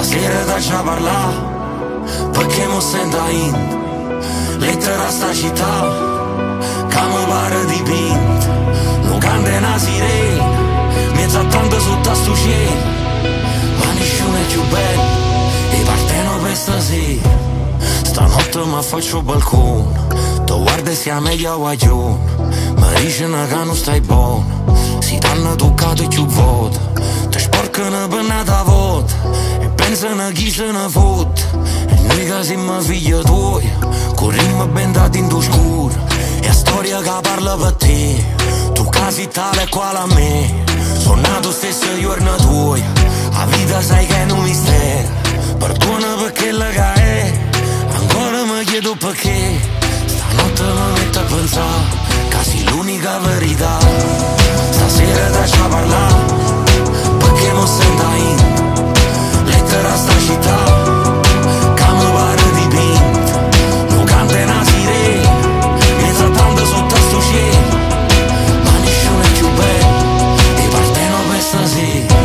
Stasera da già parlà, perché mo sento in lettera sta città, che mi pare dipinta. Non canta una sirena, mezzo a tanto sotto a sto cielo, ma nessuno è più bello, e partono per stasera. Stanotte mi faccio balcone, tu guarda e sia meglio guaglione, mi dicono che non stai buono, si t'hanno toccato e più volte, ti sporcano per nata volta, e pensano chi se ne fotte, e noi che siamo figli tuoi, corriamo bendati in scuro, e la storia che parla per te, tu casi tale quale a me, sono nato stesso giorno tuoi, la vita sai che è un mistero, perdona perché la che è, ancora mi chiedo perché, stanotte mi metto a pensare, che sei l'unica verità, stasera da già parlare, perché mo sento in lettera sta città, che mi pare dipinta, non canta una sirena, mezzo a tanto sotto a sto cielo, ma nessuno è più bello, e parteno per stasera.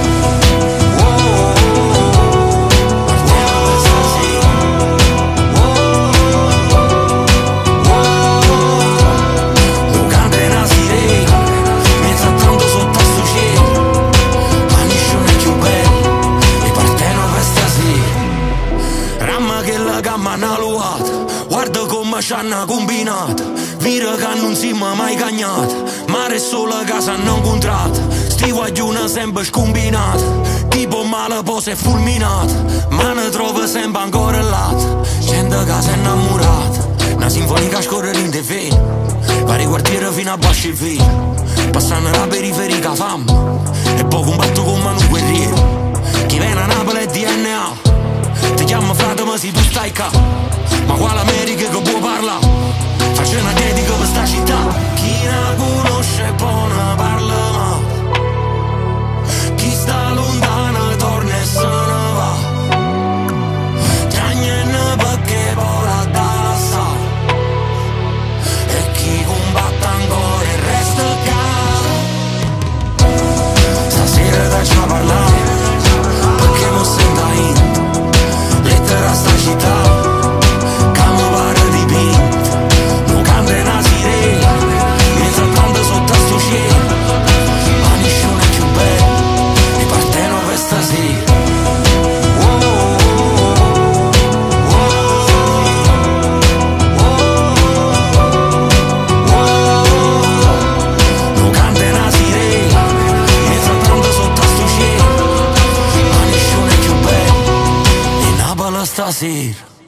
Guarda come ci hanno combinato, vira che non siamo mai cagnati, mare e sole casa hanno incontrato, sti guaglioni sempre scombinati, chi può male poi si è fulminato, ma ne trova sempre ancora là, gente che si è innamorata, una sinfonica scorre in TV, vari quartieri fino a Basceville, passano la periferica fama, e poi combatto come un guerriero, chi viene a Napoli è DNA, ti chiamo frate ma se tu stai qua, ma quale America che può parlare? Faccio una dedica per sta città, chi la conosce poi ne parla ma, chi sta lontano torna e se ne va, già niente perché poi la dà sa, e chi combatte ancora il resto cade. Stasera da già parlare, perché mo sento in lettera sta città, stasera.